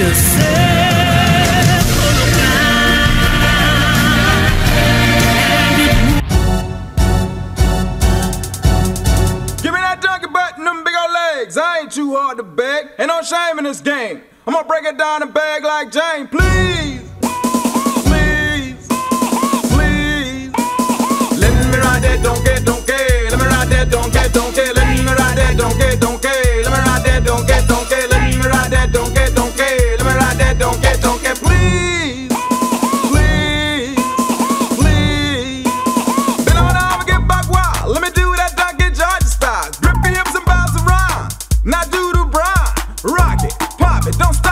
de ser Give me that donkey butt and them big old legs. I ain't too hard to beg. Ain't no shame in this game. I'm gonna break it down and beg like Jane. Please, please, please. Let me ride that donkey, donkey. Let me ride that donkey, donkey. Let me ride that donkey, donkey. Let me ride that donkey, donkey. Let me ride that donkey, donkey. Let me ride that donkey, donkey. Please, please, please. Bend on down and get back wild. Let me do that donkey Georgia style. Grip your hips and bounce around. Now do the brown. Rock it, pop it, don't stop.